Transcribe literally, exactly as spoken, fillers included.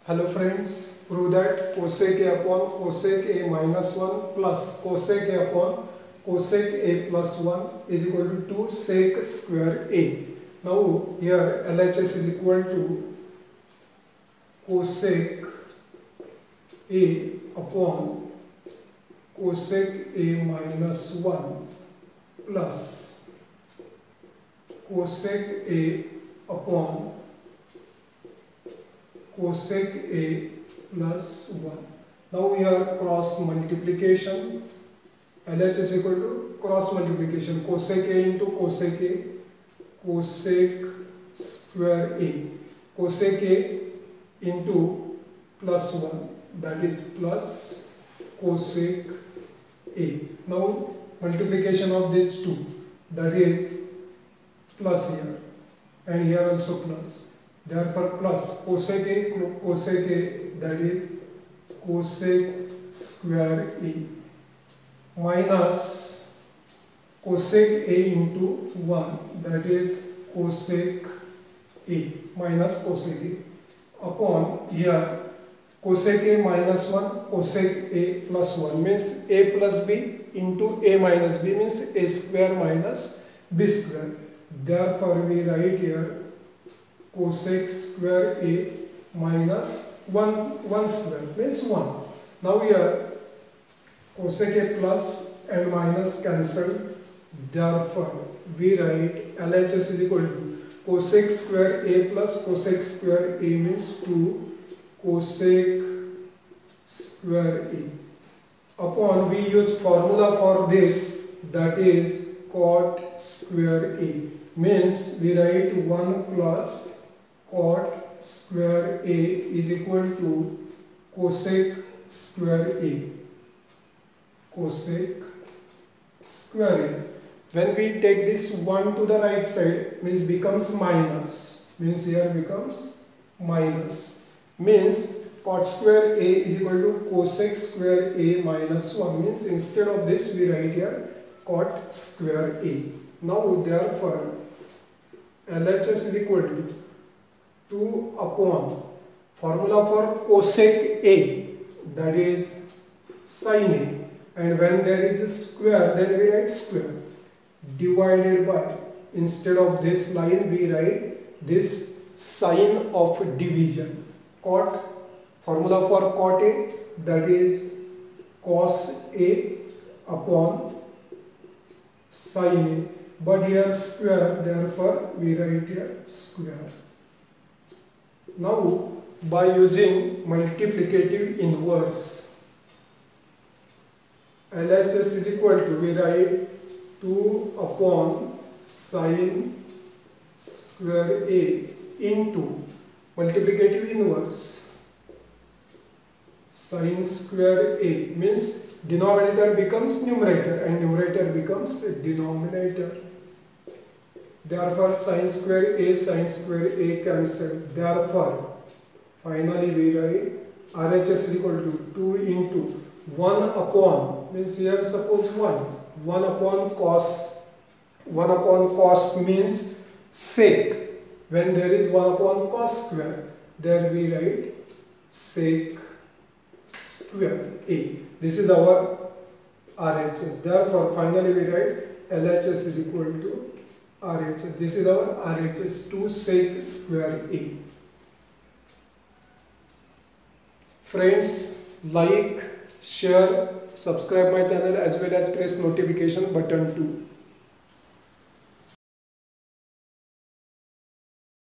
Hello friends, prove that cosec A upon cosec A minus one plus cosec A upon cosec A plus one is equal to two sec square A. Now here L H S is equal to cosec A upon cosec A minus one plus cosec A upon cosec A plus one. Now we are cross multiplication. L H is equal to cross multiplication. Cosec A into cosec A, cosec square A. Cosec A into plus one, that is plus cosec A. Now multiplication of these two, that is plus here and here also plus. Therefore plus cosec A, cosec A, that is cosec square A minus cosec A into one, that is cosec A minus cosec A upon here cosec A minus one, cosec A plus one means A plus B into A minus B means A square minus B square. Therefore we write here cosec square A minus one, one square means one. Now here cosec A plus and minus cancel. Therefore we write L H S is equal to cosec square A plus cosec square A means two cosec square A upon we use formula for this, that is cot square A means we write one plus cot square A is equal to cosec square A, cosec square A. When we take this one to the right side means becomes minus, means here becomes minus, means cot square A is equal to cosec square A minus one, means instead of this we write here cot square A. Now therefore L H S is equal to two upon formula for cosec A, that is sin A, and when there is a square then we write square, divided by, instead of this line we write this sign of division, cot, formula for cot A, that is cos A upon sin A, but here square, therefore we write here square. Now by using multiplicative inverse, L H S is equal to, we write two upon sin square A into multiplicative inverse sin square A means denominator becomes numerator and numerator becomes denominator. Therefore sin square A, sin square A cancel. Therefore finally we write R H S is equal to two into one upon, means here suppose one, one upon cos, one upon cos means sec, when there is one upon cos square, there we write sec square A. This is our R H S. Therefore finally we write L H S is equal to R H S. This is our R H S, two sec square A. Friends, like, share, subscribe my channel as well as press notification button too.